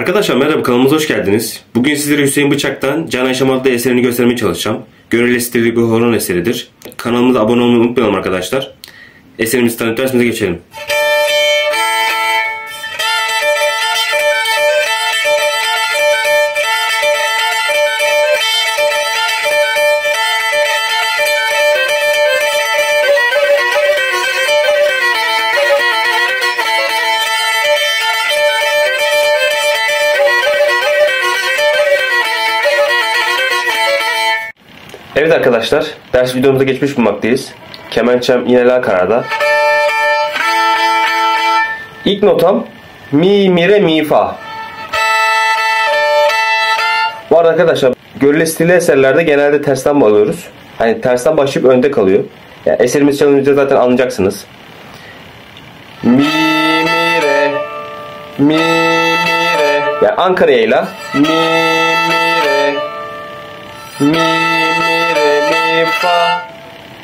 Arkadaşlar merhaba, kanalımıza hoş geldiniz. Bugün sizlere Hüseyin Bıçak'tan Can Ayşem adlı eserini göstermeye çalışacağım. Gönül estirdiği bir horon eseridir. Kanalımıza abone olmayı unutmayalım arkadaşlar. Eserimizi tanıtıp dersimize geçelim. Evet arkadaşlar, ders videomuza geçmiş bulunmaktayız. Kemençem yine la kararda. İlk notam mi, mi, re, mi, fa. Bu arada arkadaşlar, görüle stilli eserlerde genelde tersten bağlıyoruz. Hani tersten başlayıp önde kalıyor. Yani eserimiz çalınca zaten anlayacaksınız. Mi, mi, re, mi, mi, re. Yani Ankara'yla mi, mi, re, mi, fa,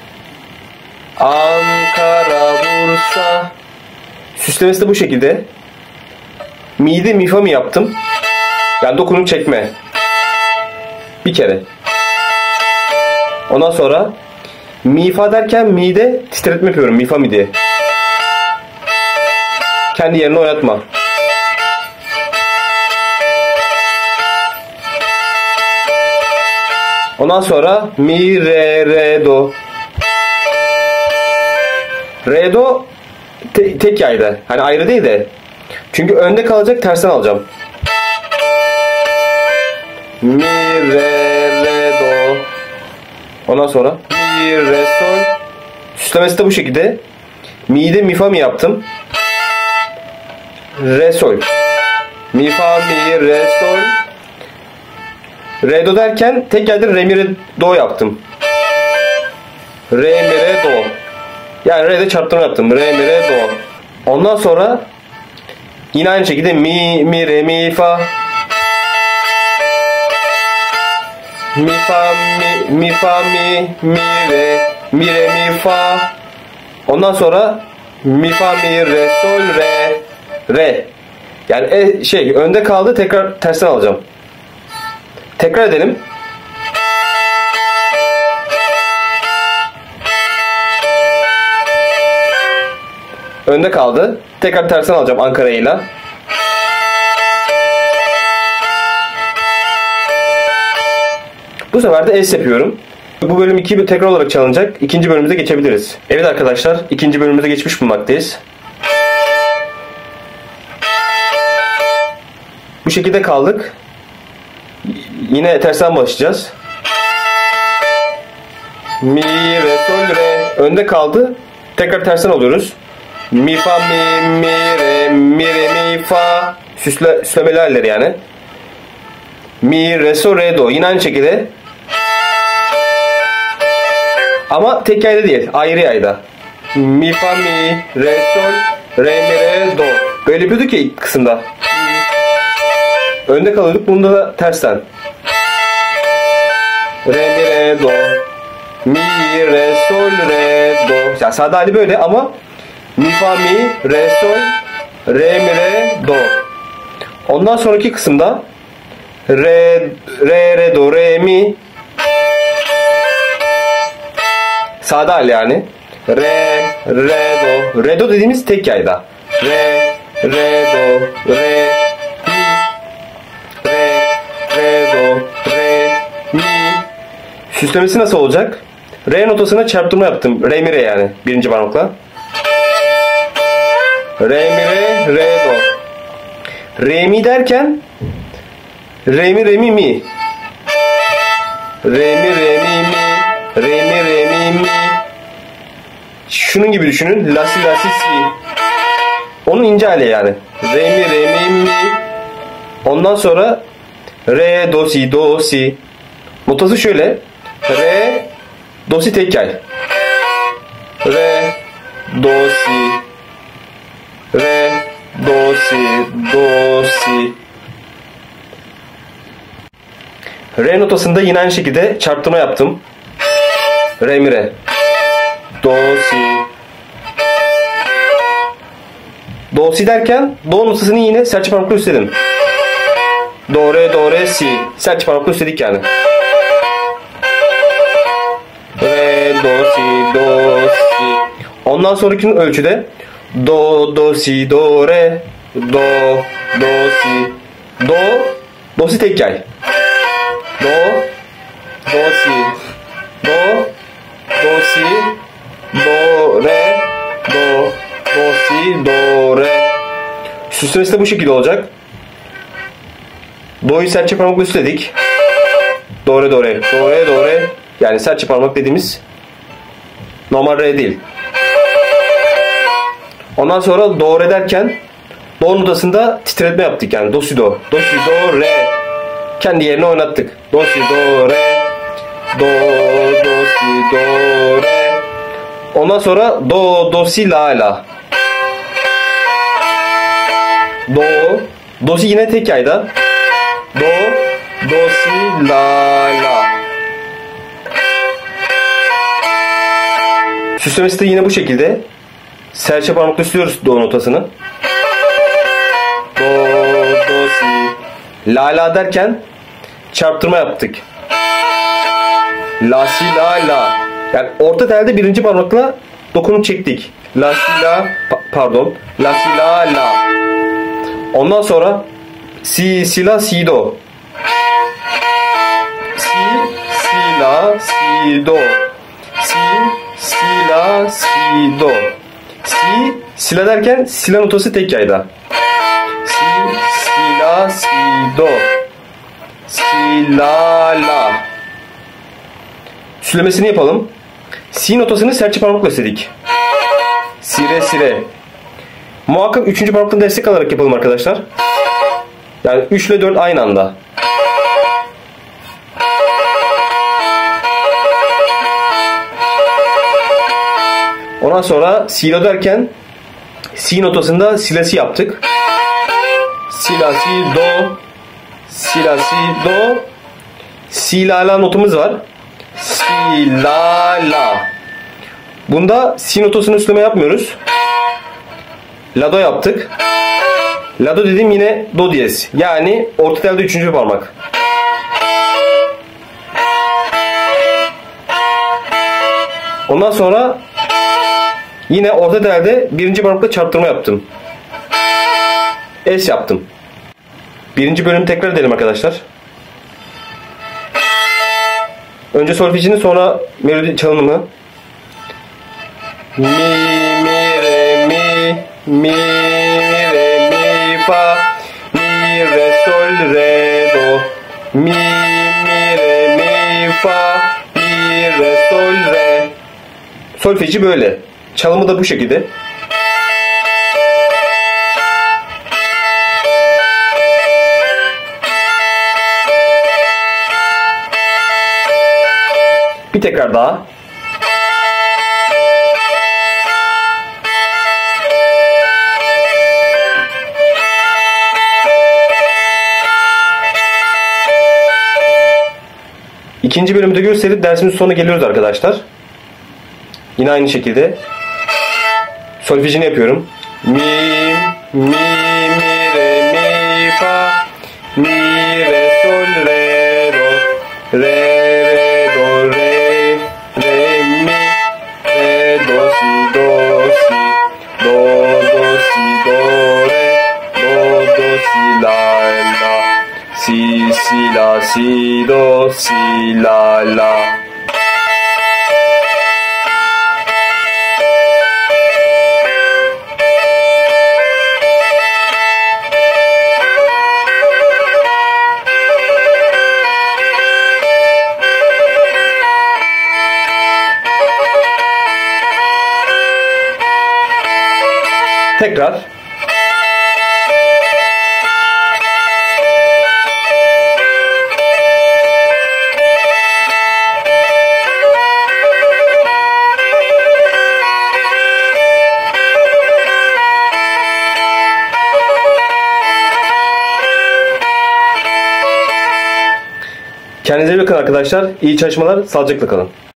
Ankara, Bursa. Süslemesi de bu şekilde. Mi'de mi fa mi yaptım. Yani dokunup çekme. Bir kere. Ondan sonra mi fa derken mi'de titretme yapıyorum. Mi fa mi diye. Kendi yerine oynatma. Ondan sonra mi, re, re, do. Re, do tek yayda. Hani ayrı değil de. Çünkü önde kalacak, tersten alacağım. Mi, re, re, do. Ondan sonra mi, re, sol. Süslemesi de bu şekilde. Mi'de mi, fa, mi yaptım. Re, sol. Mi, fa, mi, re, sol. Re, do derken tek yerde re, mi, re, do yaptım. Re, mi, re, do. Yani re'de çarptırma yaptım. Re, mi, re, do. Ondan sonra yine aynı şekilde mi, mi, re, mi, fa. Mi, fa, mi, mi, fa, mi, re, mi, re, mi, fa. Ondan sonra mi, fa, mi, re, sol, re, re. Yani önde kaldı, tekrar tersten alacağım. Tekrar edelim. Önde kaldı. Tekrar tersten alacağım Ankara'yla. Bu sefer de es yapıyorum. Bu bölüm 2 tekrar olarak çalınacak. İkinci bölümümüze geçebiliriz. Evet arkadaşlar, ikinci bölümümüze geçmiş bulunmaktayız. Bu şekilde kaldık. Yine tersten başlayacağız. Mi, re, sol, re. Önde kaldı. Tekrar tersten alıyoruz. Mi, fa, mi, mi, re, mi, re, mi, fa. Süslemeli halleri yani. Mi, re, sol, re, do. Yine aynı şekilde. Ama tek yayda değil. Ayrı yayda. Mi, fa, mi, re, sol, re, mi, re, do. Böyle yapıyorduk ya ilk kısımda. Önde kalıyorduk. Bunda da tersten. Re, mi, re, do. Mi, re, sol, re, do. Yani sade hali böyle ama mi, fa, mi, re, sol, re, mi, re, do. Ondan sonraki kısımda re, re, do, re, mi. Sade hali yani. Re, re, do. Re, do dediğimiz tek yayda. Re, re, do, re, mi. Re, re, do, re, mi. Süslemesi nasıl olacak? Re notasına çarptırma yaptım. Re, mi, re yani. Birinci parmakla. Re, mi, re, re, do. Re, mi derken re, mi, re, mi, mi. Re, mi, re, mi, mi. Re, mi, re, mi, mi. Şunun gibi düşünün. La, si, la, si, si. Onun ince hali yani. Re, mi, re, mi, mi. Ondan sonra re, do, si, do, si. Notası şöyle. Re, do, si tek yay. Re, do, si. Re, do, si, do, si. Re notasında yine aynı şekilde çarptırma yaptım. Re, mi, re. Do, si. Do, si derken do notasını yine serçe parmakla üstledim. do re si. Serçe parmakla üstledik yani. Re do si do si. Ondan sonraki ölçüde do si do re do si do si tek yay. Do si do re do si do re. Süslemesi de bu şekilde olacak. Do'yu serçe parmakla üstledik. Do re. Yani serçe parmak dediğimiz normal re değil. Ondan sonra do re derken do notasında titretme yaptık yani do si do re. Kendi yerine oynattık. Do si do re do si do re. Ondan sonra do si la. Do si yine tek yayda. Do si la. Süslemesi de yine bu şekilde. Serçe parmakla üstlüyoruz do notasını. Do si la derken çarptırma yaptık. La si la. Yani orta telde birinci parmakla dokunup çektik. La si la. Ondan sonra si la si do. Si la si do. Si la si do. Si la derken si la notası tek yayda. Si la si do. Si la. Süslemesini yapalım. Si notasını serçe parmakla üstledik. Si re. Muhakkak 3. parmaktan destek alarak yapalım arkadaşlar. Yani 3 ile 4 aynı anda. Ondan sonra si la derken si notasında si la si yaptık. Si la si do. Si la notumuz var. Si la. Bunda si notasını üstleme yapmıyoruz. La do yaptık. La do dediğim yine do diyez. Yani orta telde 3. parmak. Ondan sonra yine orta telde 1. parmakla çarptırma yaptım. Es yaptım. 1. bölümü tekrar edelim arkadaşlar. Önce solfejini sonra melodi çalınımı. Mi re mi fa mi re sol re do mi re mi fa mi re sol re. Solfeji böyle. Çalımı da bu şekilde. Bir tekrar daha. İkinci bölümde gösterip dersimizin sonuna geliyoruz arkadaşlar. Yine aynı şekilde solfejini yapıyorum. Mi re mi fa mi re sol re do re do re mi re do si do si do re si la si do si la. Tekrar. Kendinize iyi bakın arkadaşlar. İyi çalışmalar. Sağlıcakla kalın.